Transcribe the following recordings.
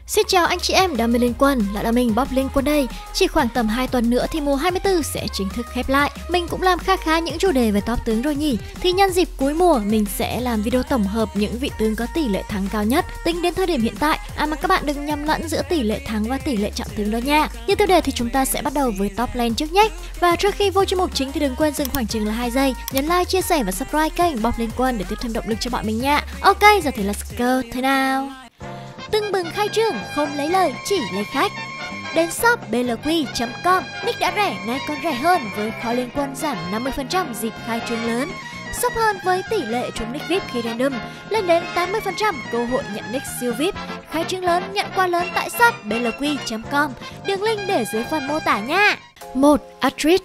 Xin chào anh chị em đam mê Liên Quân, lại là mình Bob Liên Quân đây. Chỉ khoảng tầm 2 tuần nữa thì mùa 24 sẽ chính thức khép lại. Mình cũng làm khá những chủ đề về top tướng rồi nhỉ. Thì nhân dịp cuối mùa mình sẽ làm video tổng hợp những vị tướng có tỷ lệ thắng cao nhất tính đến thời điểm hiện tại. Mà các bạn đừng nhầm lẫn giữa tỷ lệ thắng và tỷ lệ chọn tướng đó nha. Như tiêu đề thì chúng ta sẽ bắt đầu với top lane trước nhé. Và trước khi vô chuyên mục chính thì đừng quên dừng khoảng chừng là 2 giây, nhấn like, chia sẻ và subscribe kênh Bob Liên Quân để tiếp thêm động lực cho bọn mình nha. Ok, giờ thì let's go thế nào. Tưng bừng khai trương, không lấy lời, chỉ lấy khách. Đến shop blq.com, nick đã rẻ, nay còn rẻ hơn với kho Liên Quân giảm 50% dịp khai trương lớn. Shop hơn với tỷ lệ trúng nick VIP khi random, lên đến 80% cơ hội nhận nick siêu VIP. Khai trương lớn, nhận quà lớn tại shop blq.com, đường link để dưới phần mô tả nha. 1. Astrid.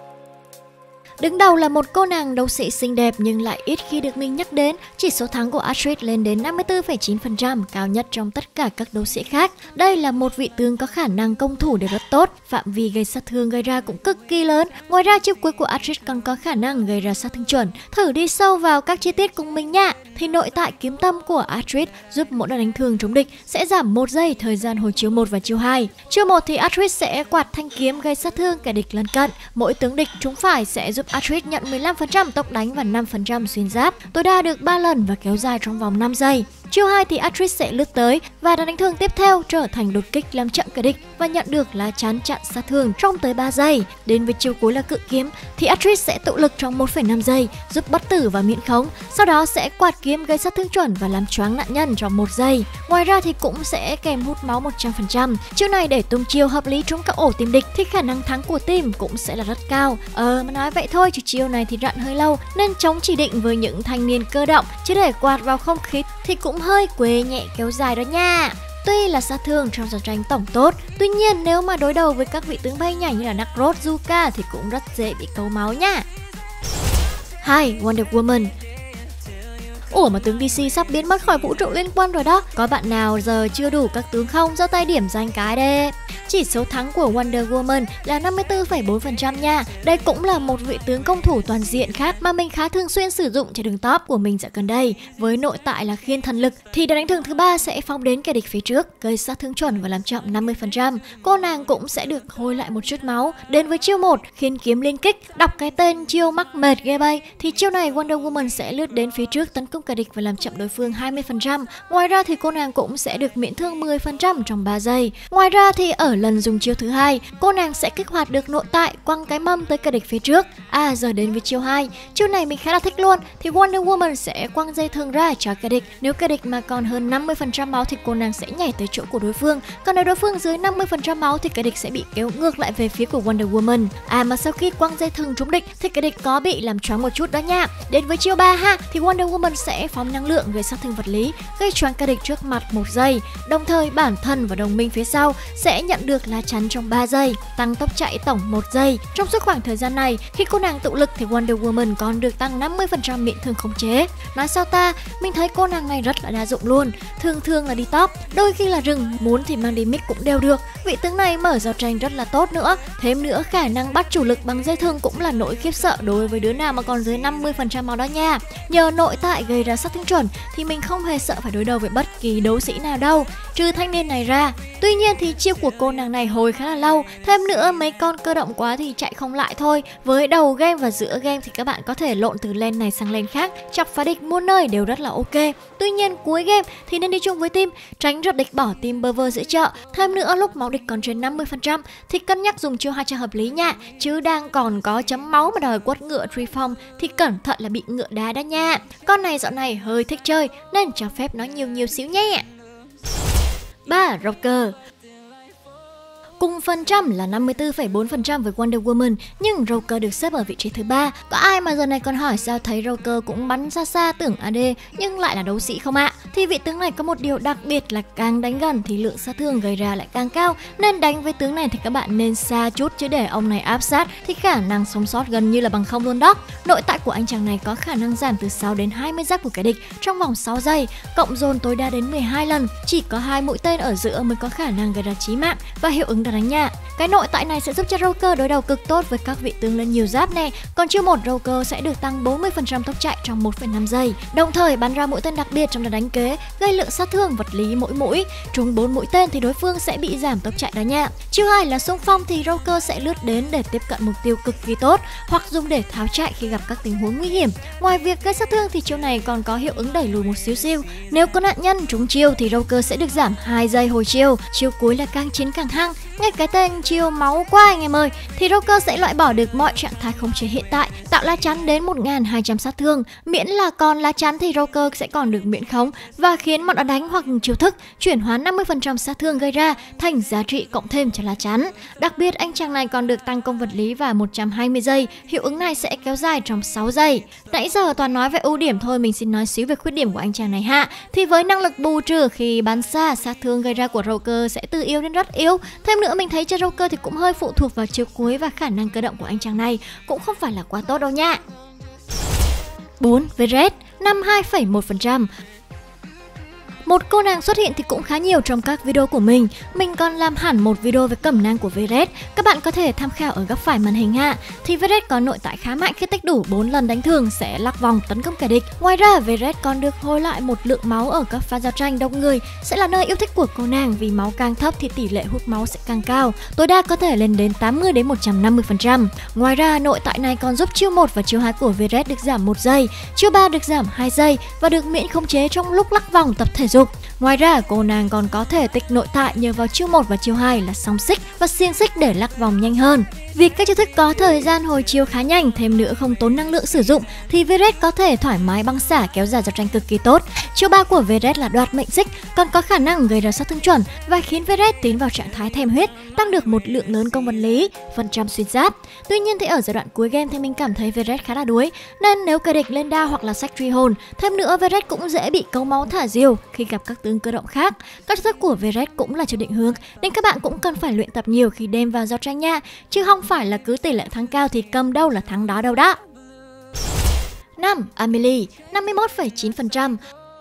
Đứng đầu là một cô nàng đấu sĩ xinh đẹp nhưng lại ít khi được mình nhắc đến. Chỉ số thắng của Astrid lên đến 54,9%, cao nhất trong tất cả các đấu sĩ khác. Đây là một vị tướng có khả năng công thủ đều rất tốt, phạm vi gây sát thương gây ra cũng cực kỳ lớn. Ngoài ra chiêu cuối của Astrid còn có khả năng gây ra sát thương chuẩn. Thử đi sâu vào các chi tiết cùng mình nha. Thì nội tại kiếm tâm của Astrid giúp mỗi lần đánh thường chống địch sẽ giảm 1 giây thời gian hồi chiêu 1 và chiêu 2. Chiêu 1 thì Astrid sẽ quạt thanh kiếm gây sát thương kẻ địch lân cận. Mỗi tướng địch trúng phải sẽ giúp Astrid nhận 15% tốc đánh và 5% xuyên giáp, tối đa được 3 lần và kéo dài trong vòng 5 giây. Chiêu 2 thì Astrid sẽ lướt tới và đòn đánh thường tiếp theo trở thành đột kích làm chậm kẻ địch và nhận được lá chắn chặn sát thương trong tới 3 giây. Đến với chiêu cuối là cự kiếm thì Astrid sẽ tụ lực trong 1,5 giây giúp bất tử và miễn khống, sau đó sẽ quạt kiếm gây sát thương chuẩn và làm choáng nạn nhân trong 1 giây. Ngoài ra thì cũng sẽ kèm hút máu 100%. Chiêu này để tung chiêu hợp lý trúng các ổ team địch thì khả năng thắng của team cũng sẽ là rất cao. Mà nói vậy thôi chứ chiêu này thì rặn hơi lâu nên chống chỉ định với những thanh niên cơ động, chứ để quạt vào không khí thì cũng hơi quê nhẹ kéo dài đó nha. Tuy là sát thương trong giao tranh tổng tốt, tuy nhiên nếu mà đối đầu với các vị tướng bay nhảy như là Nacros, Zuka thì cũng rất dễ bị cấu máu nha. 2. Wonder Woman. Ủa mà tướng DC sắp biến mất khỏi vũ trụ Liên Quân rồi đó. Có bạn nào giờ chưa đủ các tướng không? Giơ tay điểm danh cái đê. Chỉ số thắng của Wonder Woman là 54,4% nha. Đây cũng là một vị tướng công thủ toàn diện khác mà mình khá thường xuyên sử dụng trên đường top của mình dạo gần đây. Với nội tại là khiên thần lực thì đòn đánh thường thứ 3 sẽ phóng đến kẻ địch phía trước, gây sát thương chuẩn và làm chậm 50%. Cô nàng cũng sẽ được hồi lại một chút máu. Đến với chiêu 1, khiên kiếm liên kích, đọc cái tên chiêu mắc mệt ghê bay thì chiêu này Wonder Woman sẽ lướt đến phía trước tấn công kẻ địch và làm chậm đối phương 20%. Ngoài ra thì cô nàng cũng sẽ được miễn thương 10% trong 3 giây. Ngoài ra thì ở lần dùng chiêu thứ 2, cô nàng sẽ kích hoạt được nội tại quăng cái mâm tới kẻ địch phía trước. Giờ đến với chiêu 2. Chiêu này mình khá là thích luôn. Thì Wonder Woman sẽ quăng dây thừng ra cho kẻ địch. Nếu kẻ địch mà còn hơn 50% máu thì cô nàng sẽ nhảy tới chỗ của đối phương. Còn nếu đối phương dưới 50% máu thì kẻ địch sẽ bị kéo ngược lại về phía của Wonder Woman. Mà sau khi quăng dây thừng trúng địch thì kẻ địch có bị làm choáng một chút đó nha. Đến với chiêu 3 ha, thì Wonder Woman sẽ phóng năng lượng gây sát thương vật lý, gây choáng kẻ địch trước mặt 1 giây. Đồng thời bản thân và đồng minh phía sau sẽ nhận được lá chắn trong 3 giây, tăng tốc chạy tổng 1 giây. Trong suốt khoảng thời gian này, khi cô nàng tụ lực thì Wonder Woman còn được tăng 50% miễn thương khống chế. Nói sao ta, mình thấy cô nàng này rất là đa dụng luôn. Thường là đi top, đôi khi là rừng, muốn thì mang đi mid cũng đều được. Vị tướng này mở giao tranh rất là tốt nữa. Thêm nữa, khả năng bắt chủ lực bằng dây thừng cũng là nỗi khiếp sợ đối với đứa nào mà còn dưới 50% máu đó nha. Nhờ nội tại gây ra sát thương chuẩn thì mình không hề sợ phải đối đầu với bất kỳ đấu sĩ nào đâu, trừ thanh niên này ra. Tuy nhiên thì chiêu của cô nàng này hồi khá là lâu. Thêm nữa, mấy con cơ động quá thì chạy không lại thôi. Với đầu game và giữa game thì các bạn có thể lộn từ lane này sang lane khác, chọc phá địch muôn nơi đều rất là ok. Tuy nhiên cuối game thì nên đi chung với team, tránh rớt địch bỏ team bơ vơ giữa chợ. Thêm nữa, lúc máu địch còn trên 50% thì cân nhắc dùng chiêu 2 cho hợp lý nha. Chứ đang còn có chấm máu mà đòi quất ngựa Treeform thì cẩn thận là bị ngựa đá đó nha. Con này dạo này hơi thích chơi nên cho phép nó nhiều xíu nhé. 3. Roker. Cùng phần trăm là 54,4% với Wonder Woman, nhưng Roker được xếp ở vị trí thứ 3. Có ai mà giờ này còn hỏi sao thấy Roker cũng bắn xa tưởng AD nhưng lại là đấu sĩ không ạ? Thì vị tướng này có một điều đặc biệt là càng đánh gần thì lượng sát thương gây ra lại càng cao, nên đánh với tướng này thì các bạn nên xa chút, chứ để ông này áp sát thì khả năng sống sót gần như là bằng không luôn đó. Nội tại của anh chàng này có khả năng giảm từ 6 đến 20 giáp của kẻ địch trong vòng 6 giây, cộng dồn tối đa đến 12 lần. Chỉ có 2 mũi tên ở giữa mới có khả năng gây ra chí mạng và hiệu ứng đánh nhẹ. Cái nội tại này sẽ giúp cho Joker đối đầu cực tốt với các vị tướng lên nhiều giáp nè. Còn chiêu 1 Joker sẽ được tăng 40% tốc chạy trong 1,5 giây. Đồng thời bắn ra mũi tên đặc biệt trong đợt đánh kế, gây lượng sát thương vật lý mỗi mũi. Trúng 4 mũi tên thì đối phương sẽ bị giảm tốc chạy đó nha. Chiêu 2 là xung phong thì Joker sẽ lướt đến để tiếp cận mục tiêu cực kỳ tốt, hoặc dùng để tháo chạy khi gặp các tình huống nguy hiểm. Ngoài việc gây sát thương thì chiêu này còn có hiệu ứng đẩy lùi một xíu xiu. Nếu có nạn nhân trúng chiêu thì Joker sẽ được giảm 2 giây hồi chiêu. Chiêu cuối là càng chiến càng hăng. Nghe cái tên chiêu máu quá anh em ơi, thì Joker sẽ loại bỏ được mọi trạng thái khống chế hiện tại, tạo lá chắn đến 1200 sát thương. Miễn là còn lá chắn thì Joker sẽ còn được miễn khống và khiến một đòn đánh hoặc chiêu thức chuyển hóa 50% sát thương gây ra thành giá trị cộng thêm cho lá chắn. Đặc biệt anh chàng này còn được tăng công vật lý và 120 giây, hiệu ứng này sẽ kéo dài trong 6 giây. Nãy giờ toàn nói về ưu điểm thôi, mình xin nói xíu về khuyết điểm của anh chàng này hạ. Thì với năng lực bù trừ khi bắn xa, sát thương gây ra của Joker sẽ từ yếu đến rất yếu. Thêm nữa mình thấy cho Joker thì cũng hơi phụ thuộc vào chiêu cuối và khả năng cơ động của anh chàng này cũng không phải là quá tốt đâu nha. 4. Verret 52,1%. Một cô nàng xuất hiện thì cũng khá nhiều trong các video của mình. Mình còn làm hẳn một video về cẩm nang của Verret, các bạn có thể tham khảo ở góc phải màn hình ha. Thì Verret có nội tại khá mạnh, khi tích đủ 4 lần đánh thường sẽ lắc vòng tấn công kẻ địch. Ngoài ra Verret còn được hồi lại một lượng máu ở các pha giao tranh đông người, sẽ là nơi yêu thích của cô nàng vì máu càng thấp thì tỷ lệ hút máu sẽ càng cao, tối đa có thể lên đến 80 đến 150%. Ngoài ra nội tại này còn giúp chiêu 1 và chiêu 2 của Verret được giảm 1 giây, chiêu 3 được giảm 2 giây và được miễn khống chế trong lúc lắc vòng tập thể dục. Ngoài ra cô nàng còn có thể tích nội tại nhờ vào chiêu 1 và chiêu 2 là song xích và xiên xích để lắc vòng nhanh hơn. Vì các chiêu thức có thời gian hồi chiêu khá nhanh, thêm nữa không tốn năng lượng sử dụng thì Verret có thể thoải mái băng xả kéo dài giao tranh cực kỳ tốt. Chiêu 3 của Verret là đoạt mệnh xích, còn có khả năng gây ra sát thương chuẩn và khiến Verret tiến vào trạng thái thèm huyết, tăng được một lượng lớn công vật lý, phần trăm xuyên giáp. Tuy nhiên thì ở giai đoạn cuối game thì mình cảm thấy Verret khá là đuối, nên nếu kẻ địch lên đao hoặc là sách truy hồn, thêm nữa Verret cũng dễ bị cấu máu thả diều khi gặp các tướng cơ động khác. Các chiêu thức của Verret cũng là chiêu định hướng nên các bạn cũng cần phải luyện tập nhiều khi đem vào giao tranh nha, chứ không phải là cứ tỷ lệ thắng cao thì cầm đâu là thắng đó đâu đó. 5. Amelie 51,9%.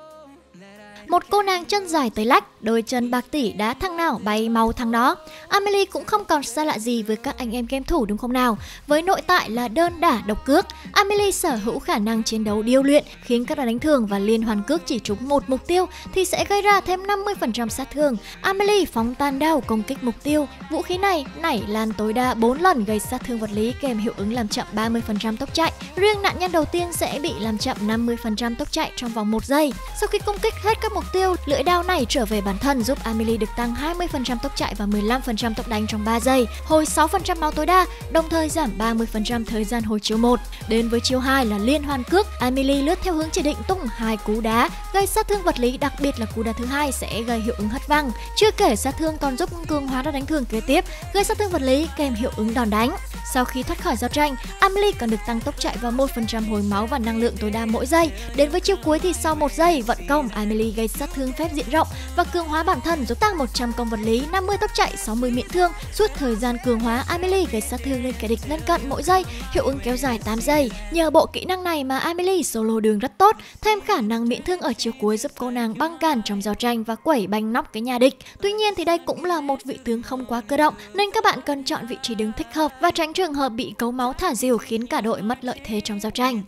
Một cô nàng chân dài tới lách, đôi chân bạc tỉ đá thằng nào bay mau thằng đó. Amelie cũng không còn xa lạ gì với các anh em game thủ đúng không nào? Với nội tại là đơn đả độc cước, Amelie sở hữu khả năng chiến đấu điêu luyện, khiến các đòn đánh thường và liên hoàn cước chỉ trúng một mục tiêu thì sẽ gây ra thêm 50% sát thương. Amelie phóng tan đao công kích mục tiêu. Vũ khí này nảy lan tối đa 4 lần, gây sát thương vật lý kèm hiệu ứng làm chậm 30% tốc chạy. Riêng nạn nhân đầu tiên sẽ bị làm chậm 50% tốc chạy trong vòng 1 giây. Sau khi công kích hết các mục tiêu, lưỡi đao này trở về bản thân giúp Amelie được tăng 20% tốc chạy và 15% tốc đánh trong 3 giây, hồi 6% máu tối đa, đồng thời giảm 30% thời gian hồi chiêu 1. Đến với chiêu 2 là liên hoàn cước, Amelie lướt theo hướng chỉ định tung 2 cú đá, gây sát thương vật lý, đặc biệt là cú đá thứ hai sẽ gây hiệu ứng hất văng. Chưa kể sát thương còn giúp cường hóa đòn đánh thường kế tiếp, gây sát thương vật lý kèm hiệu ứng đòn đánh. Sau khi thoát khỏi giao tranh, Amelie còn được tăng tốc chạy và 1% hồi máu và năng lượng tối đa mỗi giây. Đến với chiêu cuối thì sau 1 giây vận công, Amelie gây sát thương phép diện rộng và cường hóa bản thân giúp tăng 100 công vật lý, 50 tốc chạy, 60 miễn thương. Suốt thời gian cường hóa, Amelie gây sát thương lên kẻ địch lân cận mỗi giây, hiệu ứng kéo dài 8 giây. Nhờ bộ kỹ năng này mà Amelie solo đường rất tốt, thêm khả năng miễn thương ở chiêu cuối giúp cô nàng băng cản trong giao tranh và quẩy banh nóc cái nhà địch. Tuy nhiên thì đây cũng là một vị tướng không quá cơ động nên các bạn cần chọn vị trí đứng thích hợp và tránh trường hợp bị cấu máu thả diều khiến cả đội mất lợi thế trong giao tranh.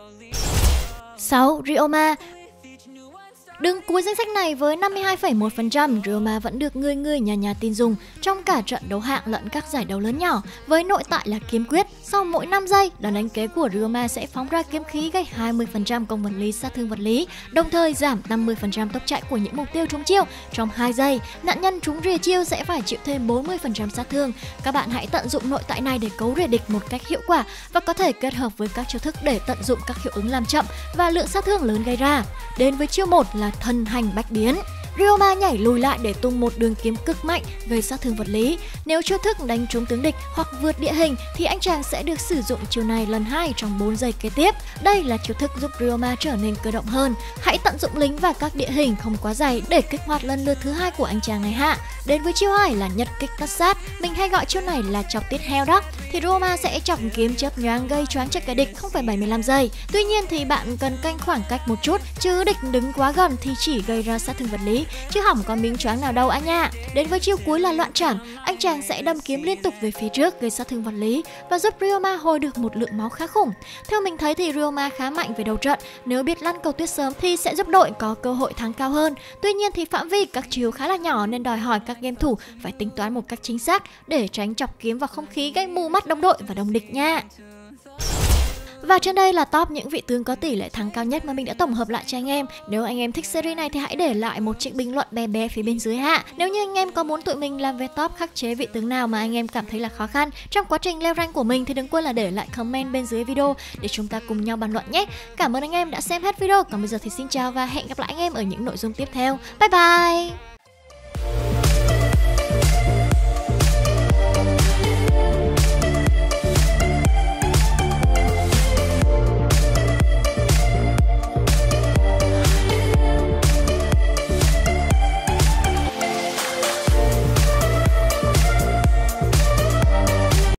6. Ryoma. Đứng cuối danh sách này với 52,1%, Ryoma vẫn được người nhà tin dùng trong cả trận đấu hạng lẫn các giải đấu lớn nhỏ. Với nội tại là kiếm quyết, sau mỗi 5 giây, đòn đánh kế của Ryoma sẽ phóng ra kiếm khí gây 20% công vật lý, sát thương vật lý, đồng thời giảm 50% tốc chạy của những mục tiêu trúng chiêu trong 2 giây. Nạn nhân trúng rìa chiêu sẽ phải chịu thêm 40% sát thương. Các bạn hãy tận dụng nội tại này để cấu rìa địch một cách hiệu quả và có thể kết hợp với các chiêu thức để tận dụng các hiệu ứng làm chậm và lượng sát thương lớn gây ra. Đến với chiêu 1 là thân hành bách biến. Ryoma nhảy lùi lại để tung một đường kiếm cực mạnh gây sát thương vật lý. Nếu chiêu thức đánh trúng tướng địch hoặc vượt địa hình thì anh chàng sẽ được sử dụng chiêu này lần 2 trong 4 giây kế tiếp. Đây là chiêu thức giúp Ryoma trở nên cơ động hơn. Hãy tận dụng lính và các địa hình không quá dày để kích hoạt lần lượt thứ 2 của anh chàng này hạ. Đến với chiêu 2 là nhật kích tất sát. Mình hay gọi chiêu này là chọc tiết heo đó. Thì Ryoma sẽ chọc kiếm chớp nhoáng gây choáng cho kẻ địch 0,75 giây. Tuy nhiên thì bạn cần canh khoảng cách một chút, chứ địch đứng quá gần thì chỉ gây ra sát thương vật lý chứ hỏng có miếng choáng nào đâu anh nha. Đến với chiêu cuối là loạn trảm, anh chàng sẽ đâm kiếm liên tục về phía trước gây sát thương vật lý và giúp Ryoma hồi được một lượng máu khá khủng. Theo mình thấy thì Ryoma khá mạnh về đầu trận, nếu biết lăn cầu tuyết sớm thì sẽ giúp đội có cơ hội thắng cao hơn. Tuy nhiên thì phạm vi các chiêu khá là nhỏ nên đòi hỏi các game thủ phải tính toán một cách chính xác để tránh chọc kiếm vào không khí gây mù mắt đồng đội và đồng địch nha. Và trên đây là top những vị tướng có tỷ lệ thắng cao nhất mà mình đã tổng hợp lại cho anh em. Nếu anh em thích series này thì hãy để lại một chiếc bình luận bé bé phía bên dưới hạ. Nếu như anh em có muốn tụi mình làm về top khắc chế vị tướng nào mà anh em cảm thấy là khó khăn trong quá trình leo rank của mình thì đừng quên là để lại comment bên dưới video để chúng ta cùng nhau bàn luận nhé. Cảm ơn anh em đã xem hết video. Còn bây giờ thì xin chào và hẹn gặp lại anh em ở những nội dung tiếp theo. Bye bye!